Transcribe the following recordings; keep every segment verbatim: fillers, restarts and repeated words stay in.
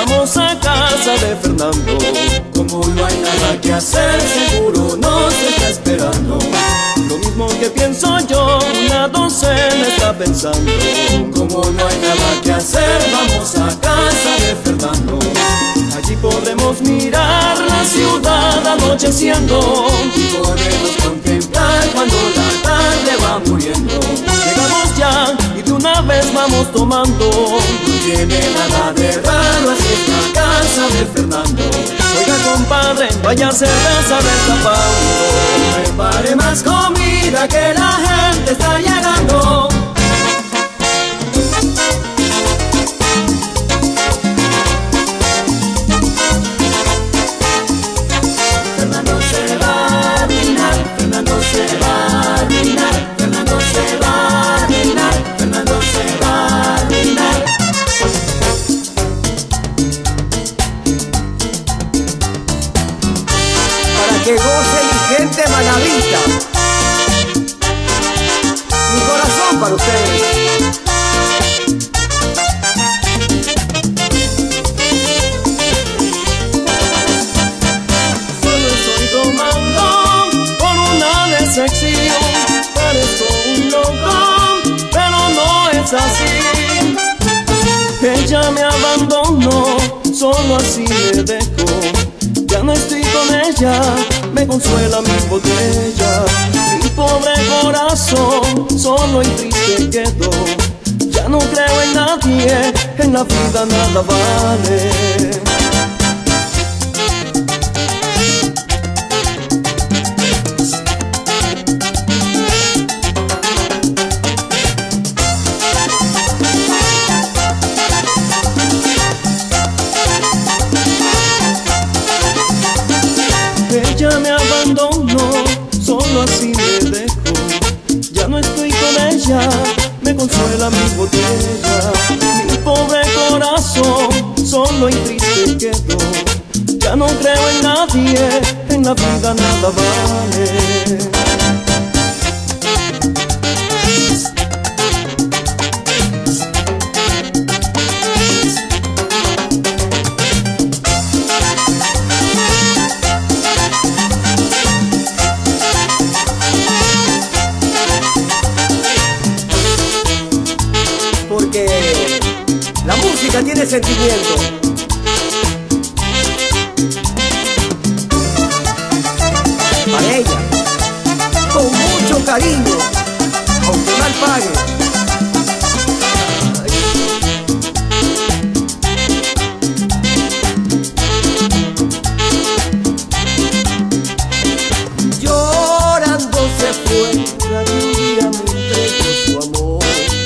vamos a casa de Fernando. Como no hay nada que hacer, seguro nos está esperando. Lo mismo que pienso yo, una docena está pensando. Como no hay nada que hacer, vamos a casa de Fernando. Allí podremos mirar la ciudad anocheciendo y podremos contemplar cuando la tarde va muriendo. Llegamos ya y de una vez vamos tomando. No tiene nada de raro, así es la casa de Fernando. Oiga compadre, vaya cerveza destapando. Prepare más comida que la gente está llegando. Fernando se va a arruinar, Fernando se va a arruinar, Fernando se va a arruinar, Fernando se va a arruinar. Para que goce mi gente manavita, mi corazón para ustedes. Solo estoy tomando por una decepción. Parezco un loco, pero no es así. Ella me abandonó, solo así me dejó. Ya no estoy con ella, me consuela mi botella. Mi pobre corazón solo y triste quedó. Ya no creo en nadie, en la vida nada vale. Ella me abandonó, solo así me dejó. Ya no estoy con ella, me consuela mi botella. Mi pobre corazón solo y triste quedó. Ya no creo en nadie, en la vida nada vale. Porque la música tiene sentimiento. Para ella, con mucho cariño, aunque mal pague. Llorando se fue, la lluvia me entregó su amor.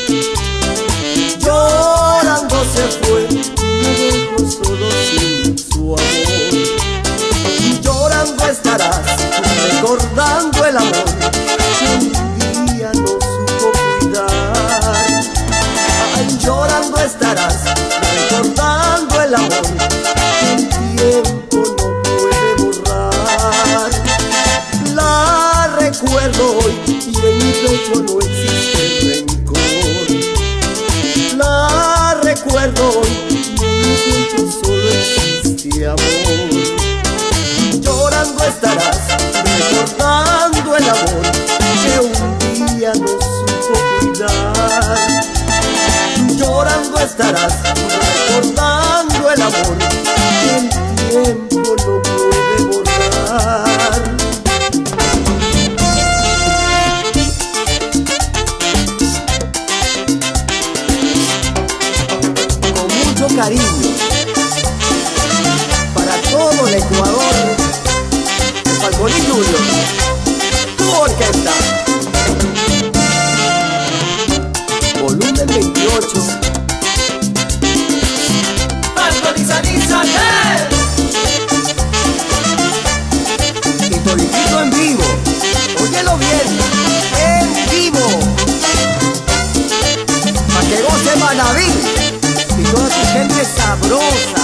Llorando se fue, me dejó solo sin su amor. Llorando estarás, recordando el amor que un día no supo cuidar. Ay, llorando estarás, recordando el amor que el tiempo no puede borrar. La recuerdo hoy y en mi pecho no existe rencor. La recuerdo hoy y en mi pecho solo existe amor. Llorando estarás, recordando el amor que un día no supo cuidar. Llorando estarás, recordando el amor que el tiempo no puede borrar. Con mucho cariño para todo el Ecuador, Falconi Junior, tu orquesta. Volumen veintiocho. Falconi Sanizales. Y toditito en vivo. Óyelo bien, en vivo. Pa' que goce Manaví y toda tu gente sabrosa.